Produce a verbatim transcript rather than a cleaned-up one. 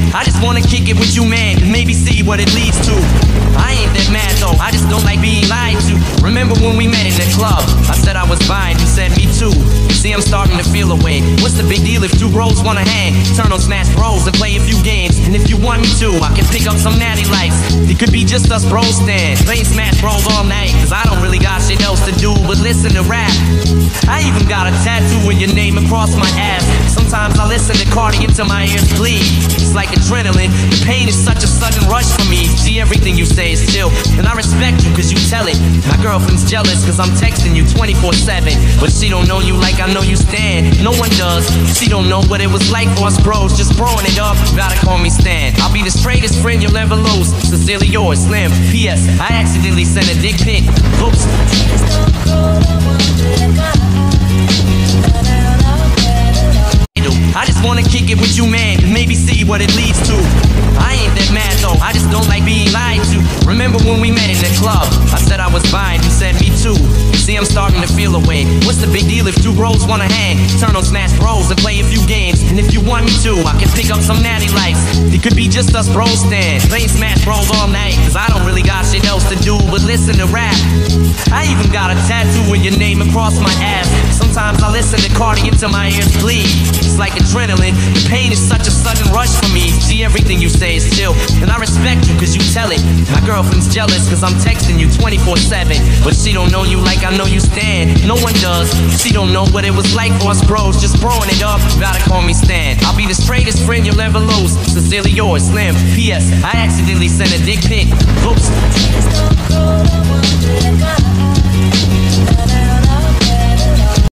I just wanna kick it with you, man, and maybe see what it leads to. I ain't that mad though, I just don't like being lied to. Remember when we met in the club? I said I was fine, you said me too. See, I'm starting to feel away. What's the big deal if two bros wanna hang? Turn on Smash Bros and play a few games. And if you want me to, I can pick up some natty lights. It could be just us bros stand, playing Smash Bros all night. Cause I don't really got shit else to do but listen to rap. I even got a tattoo with your name across my ass. Sometimes I listen to Cardi until my ears bleed. It's like adrenaline, the pain is such a sudden rush for me. See, everything you say is chill, and I respect you cause you tell it. My girlfriend's jealous cause I'm texting you twenty-four seven. But she don't know you like I know you stand. No one does. She don't know what it was like for us bros, just throwing it up. Gotta call me Stan. I'll be the straightest friend you'll ever lose. Sincerely yours, Slim. P S. I accidentally sent a dick pic. Oops. I just wanna kick it with you, man, and maybe see what it leads to. I ain't that mad though, I just don't like being lied to. Remember when we met in the club? I said I was fine, you said me too. See, I'm starting to feel away. What's the big deal if two bros wanna hang? Turn on Smash Bros and play a few games. And if you want me to, I can pick up some natty lights. It could be just us bros stand, playing Smash Bros all night. Cause I don't really got shit else to do but listen to rap. I even got a tattoo with your name across my ass. Sometimes I listen to Cardi until my ears bleed. It's like adrenaline, the pain is such a sudden rush for me. See, everything you say is chill, and I respect you cause you tell it. My girlfriend's jealous cause I'm texting you twenty-four seven. But she don't know you like I know you stand. No one does. She don't know what it was like for us bros, just throwing it up. Gotta call me Stan. I'll be the straightest friend you'll ever lose. Sincerely yours, Slim. P S. I accidentally sent a dick pic. Oops.